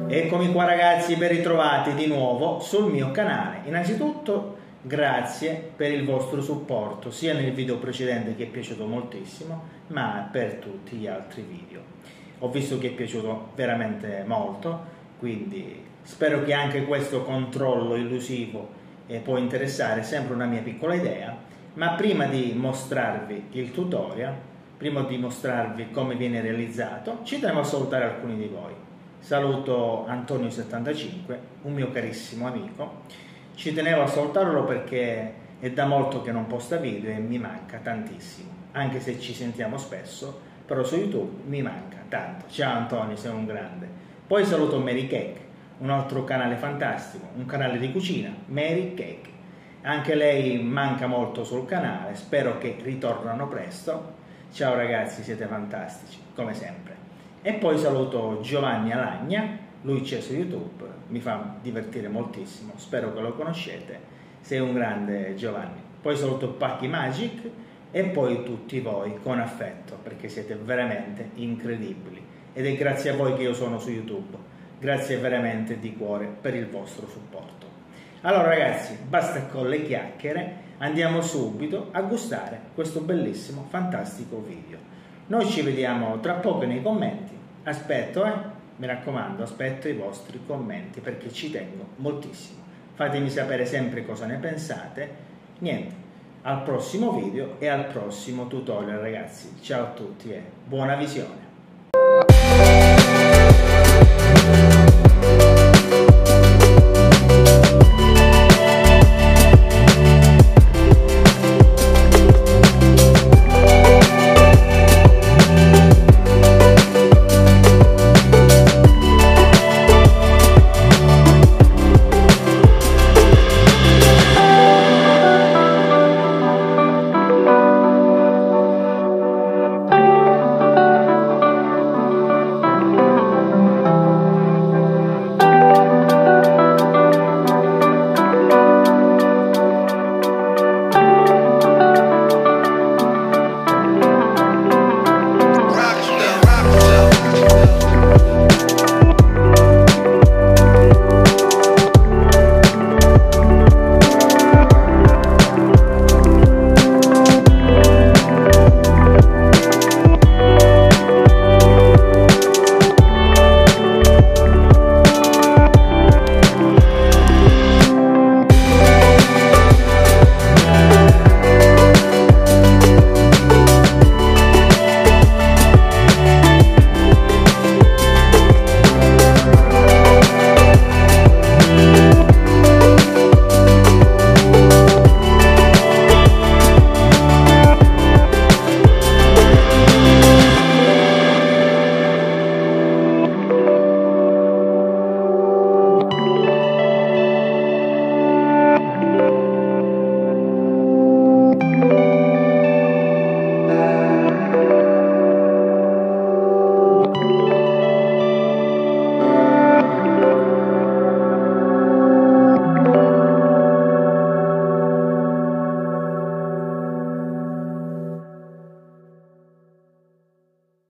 Eccomi qua ragazzi, ben ritrovati di nuovo sul mio canale. Innanzitutto grazie per il vostro supporto sia nel video precedente che è piaciuto moltissimo, ma per tutti gli altri video. Ho visto che è piaciuto veramente molto, quindi spero che anche questo controllo illusivo può interessare, sempre una mia piccola idea. Ma prima di mostrarvi il tutorial, prima di mostrarvi come viene realizzato, ci tenevo a salutare alcuni di voi. Saluto Antonio75, un mio carissimo amico. Ci tenevo a salutarlo perché è da molto che non posta video e mi manca tantissimo, anche se ci sentiamo spesso, però su YouTube mi manca tanto. Ciao Antonio, sei un grande. Poi saluto Mary Cake, un altro canale fantastico, un canale di cucina, Mary Cake. Anche lei manca molto sul canale, spero che ritornano presto. Ciao ragazzi, siete fantastici, come sempre. E poi saluto Giovanni Alagna, lui c'è su YouTube, mi fa divertire moltissimo, spero che lo conoscete, sei un grande Giovanni. Poi saluto Pacchi Magic e poi tutti voi con affetto, perché siete veramente incredibili. Ed è grazie a voi che io sono su YouTube, grazie veramente di cuore per il vostro supporto. Allora ragazzi, basta con le chiacchiere, andiamo subito a gustare questo bellissimo, fantastico video. Noi ci vediamo tra poco nei commenti. Aspetto, mi raccomando, aspetto i vostri commenti perché ci tengo moltissimo. Fatemi sapere sempre cosa ne pensate. Niente, al prossimo video e al prossimo tutorial ragazzi. Ciao a tutti e buona visione.